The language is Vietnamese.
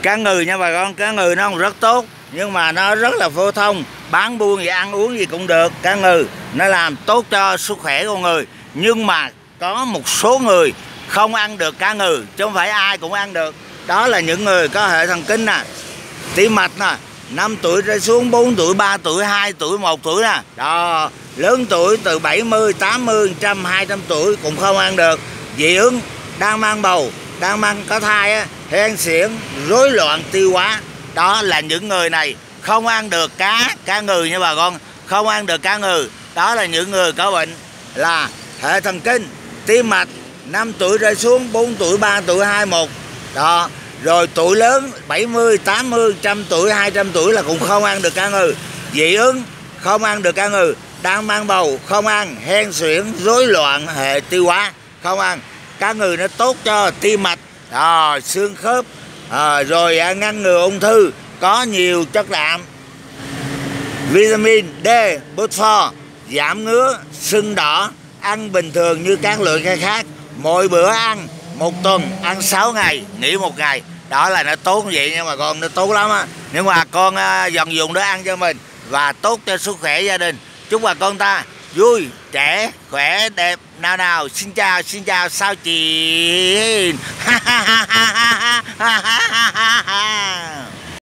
Cá ngừ nha bà con, cá ngừ nó rất tốt nhưng mà nó rất là phổ thông, bán buôn gì ăn uống gì cũng được. Cá ngừ nó làm tốt cho sức khỏe con người, nhưng mà có một số người không ăn được cá ngừ, chứ không phải ai cũng ăn được. Đó là những người có hệ thần kinh nè, tim mạch nè, 5 tuổi trở xuống, 4 tuổi, 3 tuổi, 2 tuổi, 1 tuổi nè. Đó, lớn tuổi từ 70, 80, 100, 200 tuổi cũng không ăn được. Dị ứng, đang mang bầu, đang mang có thai á, hen suyễn, rối loạn tiêu hóa. Đó là những người này không ăn được cá ngừ nha bà con, không ăn được cá ngừ. Đó là những người có bệnh là hệ thần kinh, tim mạch, 5 tuổi trở xuống, 4 tuổi, 3 tuổi, 2, 1. Đó, rồi tuổi lớn 70, 80, 100 tuổi, 200 tuổi là cũng không ăn được cá ngừ. Dị ứng, không ăn được cá ngừ. Đang mang bầu, không ăn. Hen suyễn, rối loạn hệ tiêu hóa, không ăn. Cá ngừ nó tốt cho tim mạch, xương khớp, rồi ngăn ngừa ung thư, có nhiều chất đạm, vitamin D, phosphor, giảm ngứa, sưng đỏ. Ăn bình thường như các loại cây khác. Mỗi bữa ăn, một tuần ăn 6 ngày, nghỉ 1 ngày. Đó là nó tốt như vậy nhưng mà con nó tốt lắm á. Nhưng mà con dần dùng để ăn cho mình và tốt cho sức khỏe gia đình. Chúc bà con ta vui, trẻ, khỏe, đẹp. Nào, xin chào, sao chị.